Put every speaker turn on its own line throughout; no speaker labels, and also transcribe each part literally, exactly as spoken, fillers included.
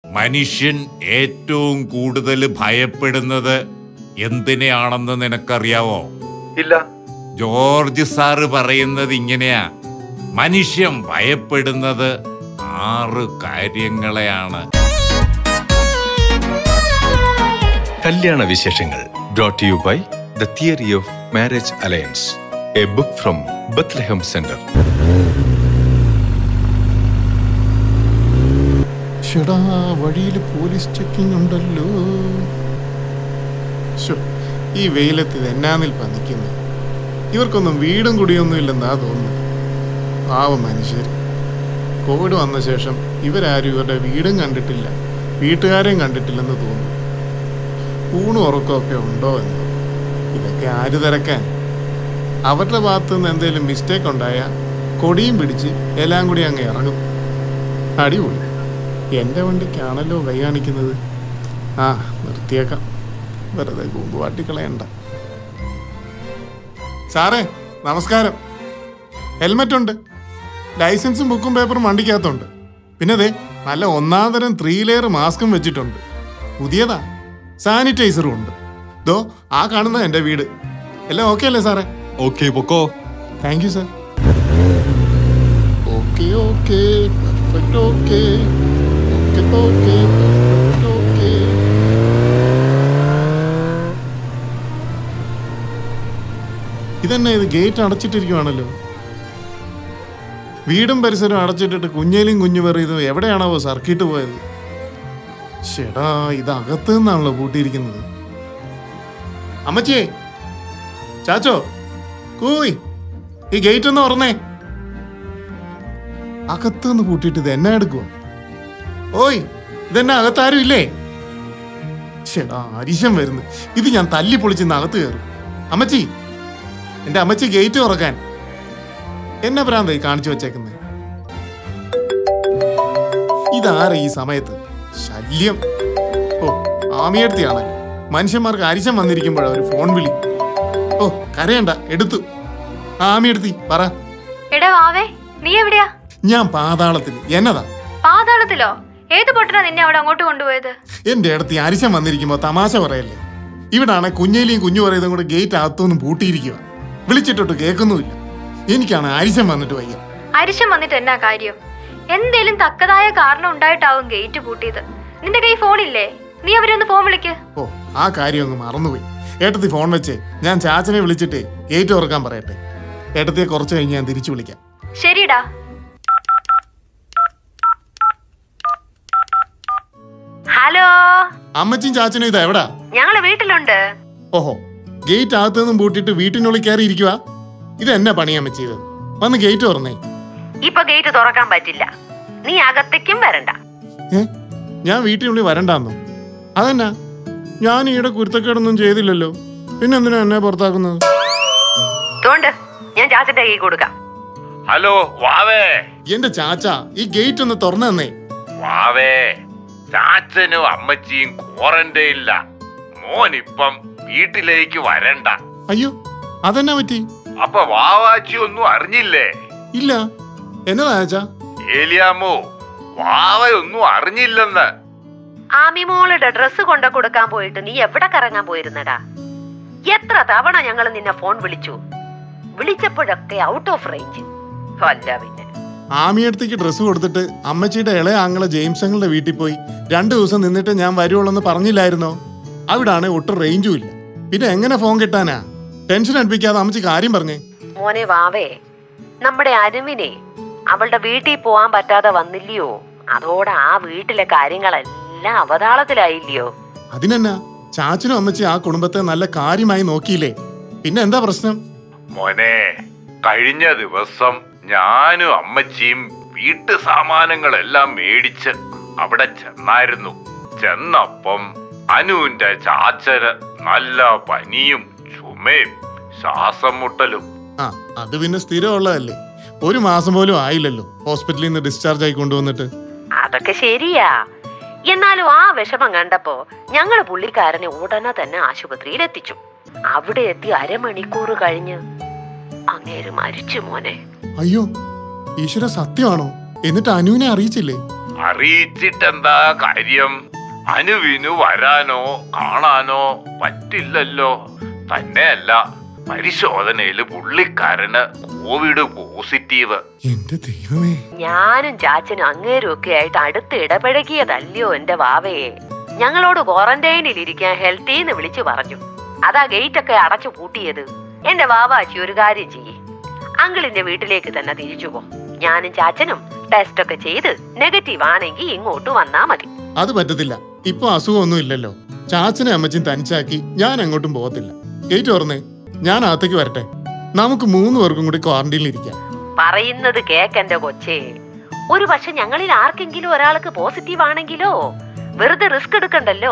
മനുഷ്യൻ ഏറ്റവും കൂടുതൽ ഭയപ്പെടുന്നത് എന്തിനെയാണെന്ന് നിനക്കറിയാവോ?
ഇല്ല.
ജോർജ് സാറ് പറയുന്നത് ഇങ്ങനെയാ, മനുഷ്യൻ ഭയപ്പെടുന്നത് ആറ് കാര്യങ്ങളെയാണ്.
കല്യാണ വിശേഷങ്ങൾ brought you by the theory of marriage alliance, a book from Bethlehem centre.
ഷടാ, വഴിയിൽ പോലീസ് ചെക്കിംഗ് ഉണ്ടല്ലോ. ഈ വെയിലത്ത് ഇതെന്നാന്നിൽ പനിക്കുന്നു. ഇവർക്കൊന്നും വീടും കുടിയൊന്നും ഇല്ലെന്നാ തോന്നുന്നു. പാവം മനുഷ്യർ. കോവിഡ് വന്ന ശേഷം ഇവരാരും ഇവരുടെ വീടും കണ്ടിട്ടില്ല, വീട്ടുകാരെയും കണ്ടിട്ടില്ലെന്ന് തോന്നുന്നു. ഊണും ഉറക്കമൊക്കെ ഉണ്ടോ എന്ന് ഇതൊക്കെ ആര് തിരക്കാൻ? അവരുടെ ഭാഗത്തു നിന്ന് എന്തെങ്കിലും മിസ്റ്റേക്ക് ഉണ്ടായാൽ കൊടിയും പിടിച്ച് എല്ലാം കൂടി അങ്ങ് ഇറങ്ങും. അടിപൊളി. എൻ്റെ വണ്ടിക്കാണല്ലോ കൈ കാണിക്കുന്നത്. ആ, നിർത്തിയേക്കാം, വെറുതെ കൂമ്പ് വാട്ടിക്കളയണ്ട. സാറേ നമസ്കാരം. ഹെൽമെറ്റ് ഉണ്ട്, ലൈസൻസും ബുക്കും പേപ്പറും വണ്ടിക്കകത്തുണ്ട്. പിന്നെ അതെ, നല്ല ഒന്നാം തരം ത്രീ ലെയർ മാസ്കും വെച്ചിട്ടുണ്ട്. പുതിയതാ, സാനിറ്റൈസറും ഉണ്ട്. ദോ ആ കാണുന്ന എൻ്റെ വീട്. എല്ലാം ഓക്കെ അല്ലേ സാറേ?
ഓക്കെ, പൊക്കോ.
Thank you sir. Okay okay, perfect okay, okay okay, perfect okay. ഇതന്നെ, ഇത് ഗേറ്റ് അടച്ചിട്ടിരിക്കുവാണല്ലോ. വീടും പരിസരവും അടച്ചിട്ടിട്ട് കുഞ്ഞേലിയും കുഞ്ഞു പറയുന്നത് എവിടെയാണോ സർക്കിട്ട് പോയത്? ചേടാ, ഇത് അകത്ത് നിന്നാണല്ലോ പൂട്ടിയിരിക്കുന്നത്. അമ്മച്ചിയെ, ചാച്ചോ, കൂയ്, ഈ ഗേറ്റ് ഒന്ന് തുറന്നേ. അകത്തുനിന്ന് പൂട്ടിയിട്ട് ഇത് എന്നാ എടുക്കുക? ഓയ്, ഇതെന്നാ അകത്താരും ഇല്ലേ? ചേടാ, അരിശം വരുന്നു. ഇത് ഞാൻ തല്ലി പൊളിച്ചിന്ന് അകത്ത് കയറും. അമ്മച്ചി, എന്റെ അമ്മച്ചി ഗേറ്റ് തുറക്കാൻ. എന്നെ ഭ്രാന്തായി കാണിച്ചു വെച്ചേക്കുന്നത്. ഇതാര ഈ സമയത്ത് ശല്യം? ഓ, ആമിയടുത്തിയാണ്. മനുഷ്യന്മാർക്ക് അരിശം വന്നിരിക്കുമ്പോഴാണ് ഒരു ഫോൺ വിളി. ഓ, കരയണ്ട, എടുത്തു. ആമിയടുത്തി പറ.
എടാ വാവേ, നീ എവിടെയാ?
ഞാൻ പാതാളത്തിൽ. എന്നതാ?
പാതാളത്തിലോ? ഏത് പൊട്ടനാ നിന്നെ അവിടെ അങ്ങോട്ട് കൊണ്ടുപോയത്?
എന്റെ അടുത്ത് അരിശം വന്നിരിക്കുമ്പോ തമാശ പറയല്ലേ. ഇവിടാണ് കുഞ്ഞേലിയും കുഞ്ഞു പറയുന്നതും കൂടെ ഗേറ്റ് അകത്തൊന്നും പൂട്ടിയിരിക്കുക. വിളിച്ചിട്ടോട്ട് കേൾക്കുന്നുമില്ല. എനിക്കാണ് അരിശം വന്നിട്ട് വയ്യ.
അരിശം വന്നിട്ട് എന്നാ കാര്യം? എന്തേലും തക്കതായ കാരണം ഉണ്ടായിട്ടാവും ഗേറ്റ് പൂട്ടിയത്. നിന്റെ കൈ ഫോണില്ലേ? നീ അവരൊന്ന് ഫോൺ വിളിക്ക്.
ഓ, ആ കാര്യം അങ്ങ് മറന്നുപോയി. ഏട്ടത്തി ഫോൺ വെച്ചേ, ഞാൻ ചാച്ചനെ വിളിച്ചിട്ടേ ഗേറ്റ് തുറക്കാൻ പറയട്ടെ. ഏട്ടത്തിയെ കുറച്ച് കഴിഞ്ഞ് ഞാൻ തിരിച്ചു വിളിക്കാം.
ശരിടാ. ഹലോ,
അമ്മച്ചും ചാച്ചനും ഇതാ എവിടാ?
ഞങ്ങള് വീട്ടിലുണ്ട്.
ഓഹോ, ഗേറ്റ് അകത്തു നിന്നും പൂട്ടിട്ട് വീട്ടിനുള്ളിൽ കയറി ഇരിക്കുക. ഇത് എന്നാ പണിയാ അമ്മച്ചത്? വന്ന് ഗേറ്റ് തുറന്നേ.
ഇപ്പൊ ഗേറ്റ് തുറക്കാൻ പറ്റില്ല. നീ അകത്തേക്കും വരണ്ട.
ഏ, ഞാൻ വീട്ടിനുള്ളിൽ വരണ്ടാന്നോ? അതെന്നാ, ഞാൻ ഈടെ കുരുത്തക്കേടൊന്നും ചെയ്തില്ലല്ലോ. പിന്നെന്തിനാ എന്നെ പുറത്താക്കുന്നത്?
ഞാൻ ചാച്ചന്റെ കൈ കൊടുക്കാം.
ഹലോ വാവേ.
എന്റെ ചാച്ച, ഈ ഗേറ്റ് ഒന്ന് തുറന്നു തന്നേ.
വാവേ, ചാച്ചനും അമ്മച്ചിയും ക്വാറന്റൈനില്ല. മോനിപ്പം വീട്ടിലേക്ക് വരണ്ട.
അയ്യോ, അതെന്നാ പറ്റി?
അപ്പൊ വാവാച്ചി ഒന്നും അറിഞ്ഞില്ലേ?
ഇല്ല. എന്നതാ ചാച്ചാ?
ഏലിയാമോ, വാവയൊന്നും അറിഞ്ഞില്ലെന്ന്.
ആമിമോളുടെ ഡ്രസ് കൊണ്ട കൊടുക്കാൻ പോയിട്ട് നീ എവിടെ കറങ്ങാൻ പോയിരുന്നടാ? എത്ര തവണ ഞങ്ങൾ നിന്നെ ഫോൺ വിളിച്ചു. വിളിച്ചപ്പോഴൊക്കെ ഔട്ട് ഓഫ് റേഞ്ച്. അല്ല പിന്നെ
ആമിയടുത്തേക്ക് ഡ്രസ്സ് കൊടുത്തിട്ട് അമ്മച്ചിയുടെ ഇളയ ആങ്ങളെ ജെയിംസ് അങ്ങളുടെ വീട്ടിൽ പോയി രണ്ടു ദിവസം നിന്നിട്ട് ഞാൻ വരുവുള്ളെന്ന് പറഞ്ഞില്ലായിരുന്നോ? അവിടാണ് ഒട്ടും റേഞ്ചും ഇല്ല. പിന്നെ എങ്ങനെ ഫോൺ കിട്ടാനാ? ടെൻഷൻ അടുപ്പിക്കാതെ അമ്മച്ചി കാര്യം പറഞ്ഞേ.
മോനെ വാവേ, നമ്മുടെ അരുവിനെ അവളുടെ വീട്ടിൽ പോവാൻ പറ്റാതെ വന്നില്ലയോ? അതോടെ ആ വീട്ടിലെ കാര്യങ്ങളെല്ലാം അവതാളത്തിലായില്ലയോ?
അതിനെന്നാ, ചാച്ചനും അമ്മച്ചി ആ കുടുംബത്തെ നല്ല കാര്യമായി നോക്കിയില്ലേ? പിന്നെ എന്താ പ്രശ്നം?
മോനെ, കഴിഞ്ഞ ദിവസം ഞാനും അമ്മച്ചിയും വീട്ടു സാമാനങ്ങളെല്ലാം മേടിച്ച് അവിടെ ചെന്നായിരുന്നു. ചെന്നപ്പം അനുവിന്റെ ചാച്ചന് നല്ല പനിയും ചുമയും ശ്വാസം മുട്ടലും.
ആ, അത് പിന്നെ സ്ഥിരമുള്ളതല്ലേ. ഒരു മാസം പോലും ആയില്ലല്ലോ ഹോസ്പിറ്റലിൽ നിന്ന് ഡിസ്ചാർജ് ആയി കൊണ്ടുവന്നിട്ട്.
അതൊക്കെ ശരിയാ. എന്നാലും ആ വിഷമം കണ്ടപ്പോ ഞങ്ങള് പുള്ളിക്കാരനെ ഉടനെ തന്നെ ആശുപത്രിയിൽ എത്തിച്ചു. അവിടെ എത്തി അരമണിക്കൂർ കഴിഞ്ഞ് അങ്ങേര് മരിച്ചു മോനെ.
അയ്യോ, ഈശ്വര, സത്യമാണോ? എന്നിട്ട് അനുവിനെ അറിയിച്ചില്ലേ?
അറിയിച്ചിട്ടെന്താ കാര്യം? അനുവിനു വരാനോ കാണാനോ പറ്റില്ലല്ലോ. തന്നെയല്ല, പരിശോധനയില് പുള്ളിക്കാരന് കോവിഡ് പോസിറ്റീവ്.
എന്റെ ദൈവമേ,
ഞാനും ചാച്ചനും അങ്ങേരും ഒക്കെ ആയിട്ട് അടുത്ത് ഇടപഴകിയതല്ലയോ എന്റെ വാവയെ. ഞങ്ങളോട് ക്വാറന്റൈനിൽ ഇരിക്കാൻ ഹെൽത്തിന്ന് വിളിച്ചു പറഞ്ഞു. അതാ ഗേറ്റ് ഒക്കെ അടച്ചു പൂട്ടിയത്. എന്റെ വാവാച്ചി ഒരു കാര്യം ചെയ്യേ, അങ്കിളിന്റെ വീട്ടിലേക്ക് തന്നെ തിരിച്ചു പോ. ഞാനും ചാച്ചനും ടെസ്റ്റ് ഒക്കെ ചെയ്ത് നെഗറ്റീവ് ആണെങ്കിൽ ഇങ്ങോട്ട് വന്നാ മതി.
അത് പറ്റത്തില്ല. ഇപ്പൊ അസുഖമൊന്നും ഇല്ലല്ലോ. ചാച്ചനെ അമ്മച്ചും തനിച്ചാക്കി ഞാൻ അങ്ങോട്ടും പോകത്തില്ല. ഗേറ്റ് തുറന്നേ, ഞാൻ അകത്തേക്ക് വരട്ടെ. നമുക്ക് മൂന്ന് പേർക്കും കൂടി ക്വാറന്റൈനിൽ ഇരിക്കാം.
പറയുന്നത് കേക്കെന്റെ കൊച്ചേ. ഒരു പക്ഷെ ഞങ്ങളിൽ ആർക്കെങ്കിലും ഒരാൾക്ക് പോസിറ്റീവ് ആണെങ്കിലോ വെറുതെ റിസ്ക് എടുക്കണ്ടല്ലോ.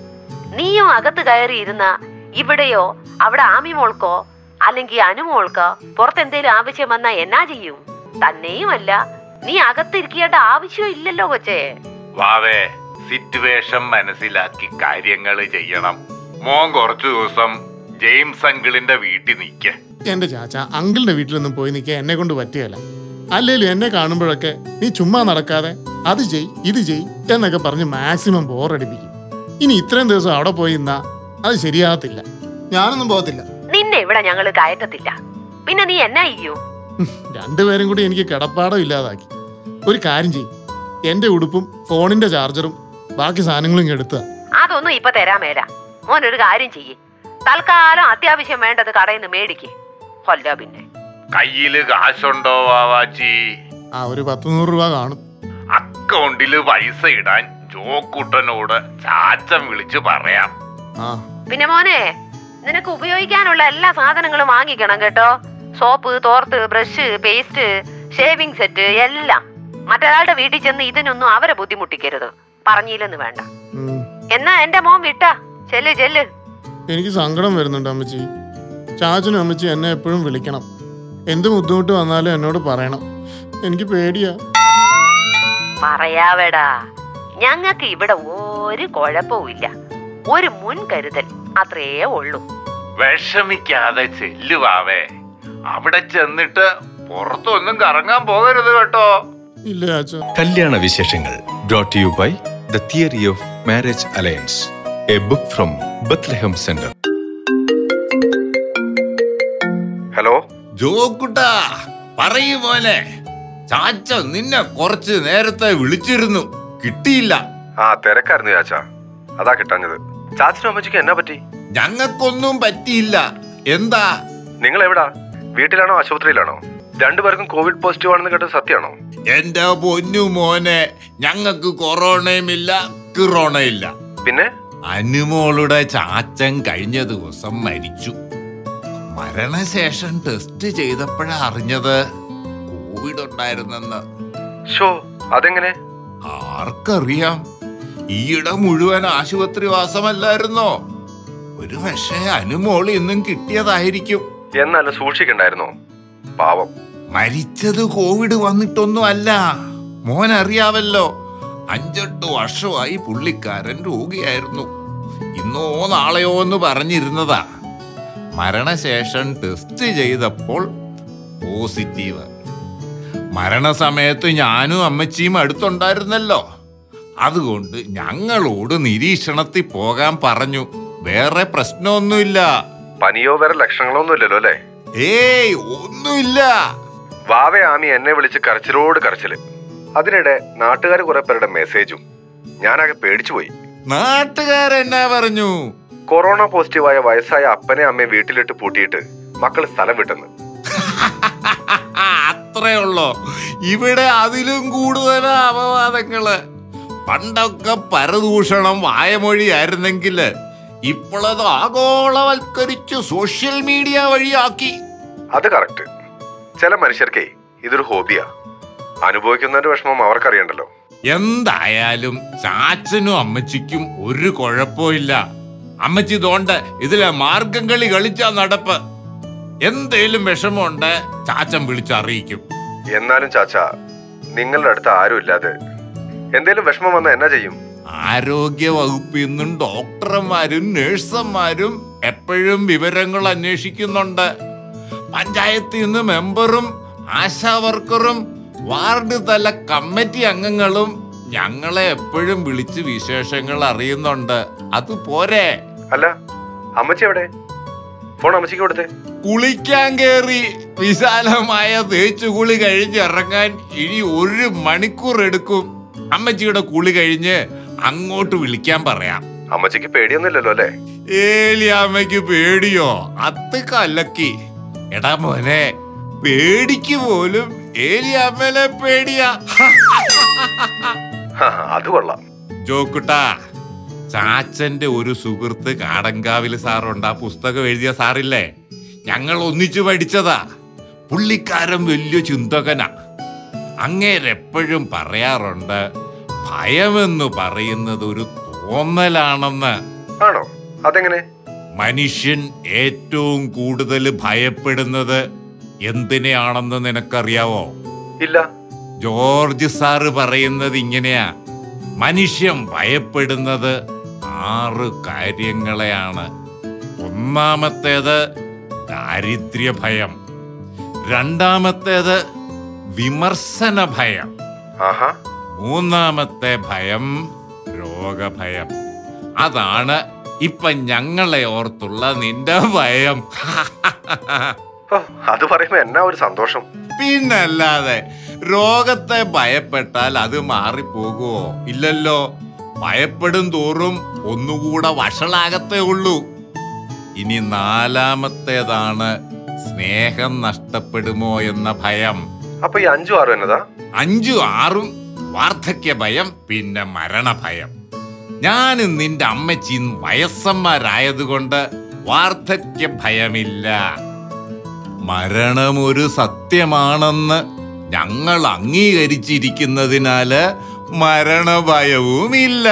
നീയോ അകത്ത് കയറിയിരുന്ന ഇവിടെയോ അവിടെ ആമിമോൾക്കോ അല്ലെങ്കിൽ അനുമോൾക്കോ പുറത്തെന്തേലും ആവശ്യം വന്നാ എന്നാ ചെയ്യും? തന്നെയുമല്ല, നീ അകത്തിരിക്കേണ്ട ആവശ്യം ഇല്ലല്ലോ കൊച്ചേ.
വാവേ, സിറ്റുവേഷൻ മനസ്സിലാക്കി കാര്യങ്ങൾ ചെയ്യണം. മോൻ കുറച്ചു ദിവസം ജെയിംസ് അങ്കിളിന്റെ വീട്ടിൽ നിൽക്ക.
എന്റെ ചാച്ച, അങ്കിളിന്റെ വീട്ടിലൊന്നും പോയി നിൽക്കാൻ എന്നെ കൊണ്ട് പറ്റിയല്ല. അല്ലേലും എന്നെ കാണുമ്പോഴൊക്കെ നീ ചുമ്മാ നടക്കാതെ അത് ചെയ് ഇത് ചെയ് എന്നൊക്കെ പറഞ്ഞ് മാക്സിമം ബോറടിപ്പിക്കും. ഇനി ഇത്രയും ദിവസം അവിടെ പോയി നിന്നാ അത് ശരിയാകത്തില്ല. ഞാനൊന്നും പോകത്തില്ല.
നിന്നെ ഇവിടെ ഞങ്ങള് കയറ്റത്തില്ല. പിന്നെ നീ എന്നാ ചെയ്യൂ?
രണ്ടുപേരും കൂടി എനിക്ക് കിടപ്പാടം ഇല്ലാതാക്കി. ഒരു കാര്യം ചെയ്യും, എന്റെ ഉടുപ്പും ഫോണിന്റെ ചാർജറും ബാക്കി സാധനങ്ങളും എടുത്ത.
അതൊന്നും ഇപ്പൊ തരാൻ മേല. മോനൊരു കാര്യം ചെയ്യേ, തൽക്കാലം അത്യാവശ്യം വേണ്ടത് കടയിൽ നിന്ന് മേടിക്കേ. കൊല്ല പിന്നെ
കയ്യില് കാശുണ്ടോ വാവാച്ചി?
ആ, ഒരു പത്ത് നൂറ് രൂപ കാണും.
അക്കൗണ്ടില് പൈസ ഇടാൻ ജോക്കുട്ടനോട് ചാച്ചൻ വിളിച്ചു പറയാം.
ആ
പിന്നെ മോനെ, നിനക്ക് ഉപയോഗിക്കാനുള്ള എല്ലാ സാധനങ്ങളും വാങ്ങിക്കണം കേട്ടോ. സോപ്പ്, തോർത്ത്, ബ്രഷ്, പേസ്റ്റ്, ഷേവിംഗ് സെറ്റ് എല്ലാം. മറ്റൊരാളുടെ വീട്ടിൽ ചെന്ന് ഇതിനൊന്നും അവരെ ബുദ്ധിമുട്ടിക്കരുത്. പറഞ്ഞില്ലെന്ന് വേണ്ട. എന്നാ എന്റെ മോൻ വിട്ടാ. ചെല്ല് ചെല്ല്.
എനിക്ക് സങ്കടം വരുന്നുണ്ട് അമ്മച്ചി. ചാച്ചനും അമ്മച്ചി എന്നെ എപ്പോഴും വിളിക്കണം. എന്ത് ബുദ്ധിമുട്ട് വന്നാലും എന്നോട് പറയണം. എനിക്ക് പേടിയാ.
പറയാവേടാ, ഞങ്ങൾക്ക് ഇവിടെ ഒരു കുഴപ്പവും ഇല്ല. ഒരു മുൻകരുതൽ അത്രേ ഉള്ളൂ.
വിഷമിക്കാതെ ചെല്ലുവാവേ. അവിടെ ചെന്നിട്ട് പുറത്തൊന്നും കറങ്ങാൻ പോകരുത് കേട്ടോ.
ഇല്ല ചാച്ച.
കല്യാണ വിശേഷങ്ങൾ brought you by the theory of marriage alliance, a book from Bethlehem centre.
Hello
ജോക്കുട്ടാ, പറയൂ മോനെ. ചാച്ച നിന്നെ കുറച്ച് നേരത്തെ വിളിച്ചിരുന്നു, കിട്ടിയില്ല.
ആ, തിരക്കായിരുന്നു ചാച്ച, അതാ കിട്ടാഞ്ഞത്. ചാച്ചനും അമ്മച്ചിക്ക് എന്നാ പറ്റി?
ഞങ്ങൾക്കൊന്നും പറ്റിയില്ല. എന്താ?
നിങ്ങൾ എവിടാ? വീട്ടിലാണോ ആശുപത്രിയിലാണോ? രണ്ടുപേർക്കും കോവിഡ് പോസിറ്റീവ് ആണെന്ന് കേട്ടത് സത്യമാണോ?
എന്റെ പൊന്നു മോനെ, ഞങ്ങൾക്ക് കൊറോണയുമില്ല കിറോണയില്ല.
പിന്നെ
അനുമോളുടെ ചാച്ചൻ കഴിഞ്ഞ ദിവസം മരിച്ചു. മരണശേഷം ടെസ്റ്റ് ചെയ്തപ്പോഴാ അറിഞ്ഞത് കോവിഡ് ഉണ്ടായിരുന്നെന്ന്.
ഷോ, അതെങ്ങനെ?
ആർക്കറിയാം? ഈയിടെ മുഴുവൻ ആശുപത്രി വാസമല്ലായിരുന്നോ? ഒരു പക്ഷേ അനുമോൾ ഇന്നും കിട്ടിയതായിരിക്കും.
എന്നാലും സൂക്ഷിക്കണ്ടായിരുന്നോ? പാവം.
മരിച്ചത് കോവിഡ് വന്നിട്ടൊന്നും അല്ല. മോൻ അറിയാവല്ലോ, അഞ്ചെട്ട് വർഷമായി പുള്ളിക്കാരൻ രോഗിയായിരുന്നു. ഇന്നോ നാളെയോ എന്ന് പറഞ്ഞിരുന്നതാ. മരണശേഷം ടെസ്റ്റ് ചെയ്തപ്പോൾ പോസിറ്റീവ്. മരണസമയത്ത് ഞാനും അമ്മച്ചിയും അടുത്തുണ്ടായിരുന്നല്ലോ. അതുകൊണ്ട് ഞങ്ങളോട് നിരീക്ഷണത്തിൽ പോകാൻ പറഞ്ഞു. വേറെ പ്രശ്നമൊന്നുമില്ല.
പനിയോ വേറെ ലക്ഷണങ്ങളൊന്നും ഇല്ലല്ലോ അല്ലേ?
ഏയ്, ഒന്നുമില്ല.
വാവേ ആമി എന്നെ വിളിച്ച് കരച്ചിലോട് കരച്ചില്. അതിനിടെ നാട്ടുകാർ കുറെ പേരുടെ മെസ്സേജും. ഞാനാകെ പേടിച്ചുപോയി.
നാട്ടുകാരെന്നാ പറഞ്ഞു?
കൊറോണ പോസിറ്റീവായ വയസ്സായ അപ്പനെ അമ്മയെ വീട്ടിലിട്ട് പൂട്ടിയിട്ട് മക്കള് സ്ഥലം വിട്ടെന്ന്.
അത്രേ ഉള്ളോ? ഇവിടെ അതിലും കൂടുതൽ അപവാദങ്ങള്. പണ്ടൊക്കെ പരദൂഷണം വായമൊഴിയായിരുന്നെങ്കില് ഇപ്പോഴത് ആഗോളവൽക്കരിച്ച് സോഷ്യൽ മീഡിയ വഴിയാക്കി.
അത് കറക്റ്റ്. ചില മനുഷ്യർക്കേ ഇതൊരു ഹോബിയാ. അനുഭവിക്കുന്നതിന്റെ വിഷമം അവർക്കറിയണ്ടല്ലോ.
എന്തായാലും ചാച്ചനും അമ്മച്ചിക്കും ഒരു കുഴപ്പമില്ല. അമ്മച്ചി തോണ്ട് ഇതിലെ മാർഗം കളി കളിച്ചാ നടപ്പ്. എന്തേലും വിഷമമുണ്ട് ചാച്ചൻ വിളിച്ചറിയിക്കും.
എന്നാലും ചാച്ച, നിങ്ങളുടെ അടുത്ത് ആരും ഇല്ലാതെ എന്തേലും വിഷമം വന്നാ എന്നാ ചെയ്യും?
ആരോഗ്യ വകുപ്പിൽ നിന്നും ഡോക്ടർമാരും നഴ്സുമാരും എപ്പോഴും വിവരങ്ങൾ അന്വേഷിക്കുന്നുണ്ട്. പഞ്ചായത്തിൽ നിന്ന് മെമ്പറും ആശാ വർക്കറും വാർഡ് തല കമ്മിറ്റി അംഗങ്ങളും
ഞങ്ങളെ എപ്പോഴും വിളിച്ച് വിശേഷങ്ങൾ അറിയുന്നുണ്ട്. അത് പോരെ?
അല്ല, അമ്മച്ചി എവിടെ? ഫോൺ അമ്മച്ചിക്ക് കൊടുത്തേ.
കുളിക്കാൻ കേറി വിശാലമായ തേച്ചുകുളി കഴിഞ്ഞിറങ്ങാൻ ഇനി ഒരു മണിക്കൂർ എടുക്കും. അമ്മച്ചിയുടെ കുളി കഴിഞ്ഞ് അങ്ങോട്ട് വിളിക്കാൻ പറയാം.
അമ്മച്ചിക്ക് പേടിയൊന്നുമില്ലല്ലോ അല്ലേ?
ഏലിയാമ്മയ്ക്ക് പേടിയോ? അത് കലക്കി. എടാ മോനെ, പേടിക്ക് പോലും ഏലിയാമ്മലെ പേടിയാ.
അത് കൊള്ളാം.
ജോക്കുട്ടാ, ചാച്ചന്റെ ഒരു സുഹൃത്ത് കാടങ്കാവില് സാറുണ്ട്. ആ പുസ്തകം എഴുതിയ സാറില്ലേ, ഞങ്ങൾ ഒന്നിച്ചു പഠിച്ചതാ. പുള്ളിക്കാരൻ വലിയ ചിന്തകനാ. അങ്ങേരെപ്പോഴും പറയാറുണ്ട്, ഭയമെന്ന് പറയുന്നത് ഒരു തോന്നലാണെന്ന്.
ആണോ? അതെങ്ങനെ?
മനുഷ്യൻ ഏറ്റവും കൂടുതൽ ഭയപ്പെടുന്നത് എന്തിനെയാണെന്ന് നിനക്കറിയാവോ?
ഇല്ല.
ജോർജ് സാറ് പറയുന്നത് ഇങ്ങനെയാ: മനുഷ്യൻ ഭയപ്പെടുന്നത് ആറ് കാര്യങ്ങളെയാണ്. ഒന്നാമത്തേത് ദാരിദ്ര്യ ഭയം, രണ്ടാമത്തേത് വിമർശന ഭയം, മൂന്നാമത്തെ ഭയം രോഗഭയം. അതാണ് ഇപ്പൊ ഞങ്ങളെ ഓർത്തുള്ള നിന്റെ ഭയം.
അത് പറയുമ്പോ എന്നാ ഒരു സന്തോഷം.
പിന്നല്ലാതെ, രോഗത്തെ ഭയപ്പെട്ടാൽ അത് മാറിപ്പോകുമോ? ഇല്ലല്ലോ. ഭയപ്പെടും തോറും ഒന്നുകൂടെ വഷളാകത്തേ ഉള്ളൂ. ഇനി നാലാമത്തേതാണ് സ്നേഹം നഷ്ടപ്പെടുമോ എന്ന ഭയം.
അപ്പൊ ഈ അഞ്ചും ആറും എന്നതാ?
അഞ്ചും ആറും വാർദ്ധക്യ ഭയം, പിന്നെ മരണഭയം. ഞാനും നിന്റെ അമ്മച്ചിയും വയസ്സന്മാരായതുകൊണ്ട് വാർദ്ധക്യ ഭയമില്ല. മരണമൊരു സത്യമാണെന്ന് ഞങ്ങൾ അംഗീകരിച്ചിരിക്കുന്നതിനാല് മരണഭയവുമില്ല.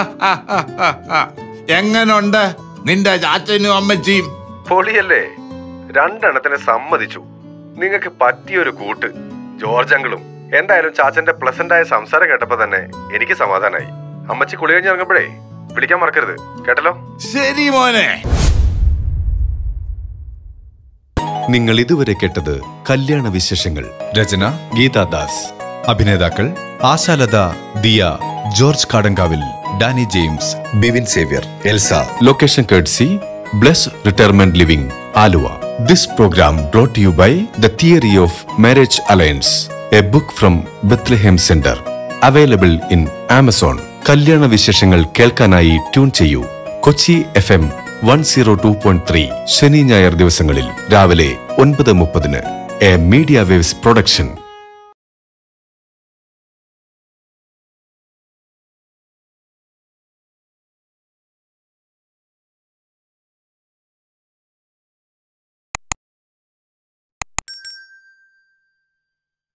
എങ്ങനുണ്ട് നിന്റെ ചാച്ചനും അമ്മച്ചിയും?
പൊളിയല്ലേ? രണ്ടെണ്ണത്തിനെ സമ്മതിച്ചു. നിങ്ങൾക്ക് പറ്റിയൊരു കൂട്ട് ജോർജ് അങ്കിളും. എന്തായാലും ചാച്ചന്റെ പ്ലസന്റ് ആയ സംസാരം കേട്ടപ്പോ തന്നെ എനിക്ക് സമാധാനായി. അമ്മച്ചി കുളി കഴിഞ്ഞിറങ്ങുമ്പോഴേ വിളിക്കാൻ മറക്കരുത്, കേട്ടല്ലോ?
ശരി മോനെ.
നിങ്ങൾ ഇതുവരെ കേട്ടത് കല്യാണ വിശേഷങ്ങൾ. രചന ഗീതാദാസ്. അഭിനേതാക്കൾ Ashalatha, Diya, George Kadankavil, Danny James, Bivin Xavier, Elsa. Location courtesy Bless retirement living, Aluva. This program brought you by the theory of marriage alliance, a book from Bethlehem centre. Available in Amazon. കല്യാണ വിശേഷങ്ങൾ കേൾക്കാനായി ട്യൂൺ ചെയ്യൂ Kochi F M one zero two point three. ശനി ഞായർ ദിവസങ്ങളിൽ രാവിലെ ഒൻപത് മുപ്പതിന്. A media waves production.